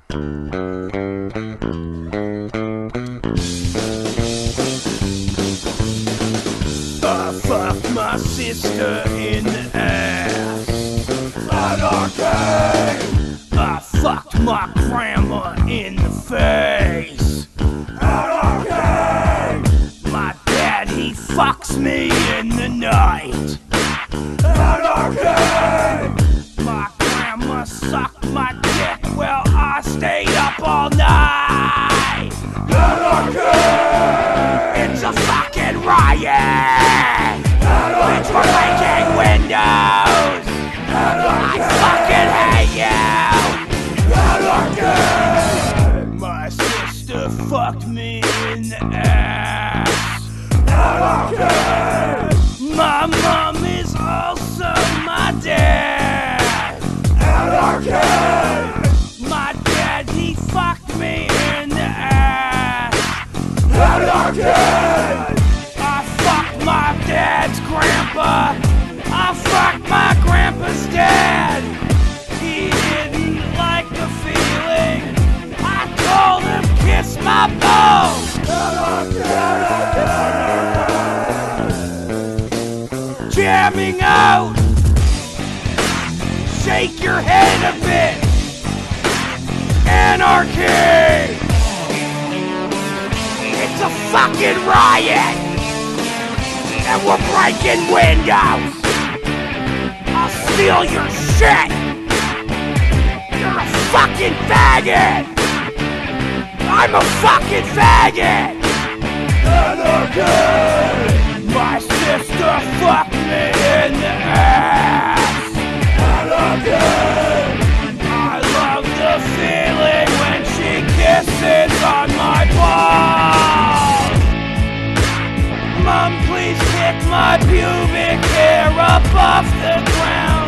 I fucked my sister in the ass. Anarchy! I fucked my grandma in the face. Anarchy! My dad, he fucks me in the night. Anarchy! My grandma sucked my dick while I stayed up all night. Anarchy! It's a fucking riot! Bitch, we're breaking windows! I fucking hate you! Anarchy! My sister fucked me in the ass. Anarchy! My mom is also my dad. Anarchy! My dad, he fucked me in the ass. Anarchy! I fucked my dad's grandpa. I fucked my grandpa's dad. He didn't like the feeling. I told him kiss my balls. Jamming out. Shake your head a bit. Anarchy. It's a fucking riot. And we're breaking windows. I'll steal your shit. You're a fucking faggot. I'm a fucking faggot. Anarchy. My sister fucked me in the ass. Anarchy. I love the feeling when she kisses on my balls. Mom, please pick my pubic hair up off the ground.